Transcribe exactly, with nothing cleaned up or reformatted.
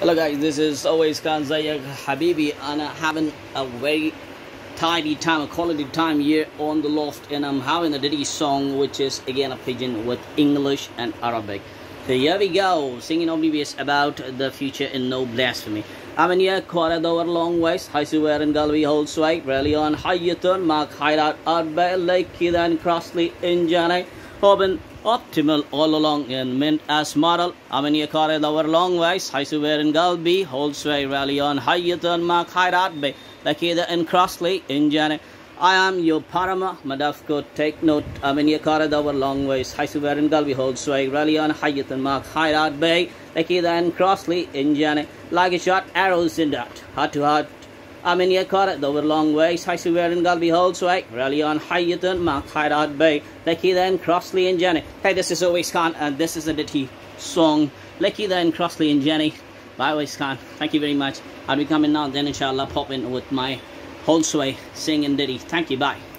Hello guys, this is always Khan Zayag Habibi, and I'm having a very tidy time, a quality time here on the loft, and I'm having a ditty song which is again a pigeon with English and Arabic. So here we go, singing oblivious about the future in no blasphemy. I'm in here, quarter over long ways, high sewer and Galway hold sway, rally on Hayatun, Mark Hideout, Arbe, Lake Kidan, Crossley, in Jane, Hoban, optimal all along in mint as model. I'm in here, quarter over long ways, high sewer and Galway hold sway, rally on Hayatun, Mark Hideout, Bay, Lake Kidan, and Crossley, in Jane. I am your Parama, Madafko, take note. I'm in your corridor over long ways. High Sewer and Galway hold sway. Rally on Hayat and Mark Hideout Bay. Like either and Crossley in Janet. Like a shot, arrows in that. Heart to heart. I'm in your corridor over long ways. High Sewer and Galway hold sway. Rally on Hayat and Mark Hideout Bay. Like either and Crossley in Janet. Hey, this is always Khan, and this is a ditty song. Like either and Crossley in Janet. By always Khan. Thank you very much. I'll be coming now, then inshallah pop in with my whole sway, sing and ditty. Thank you, bye.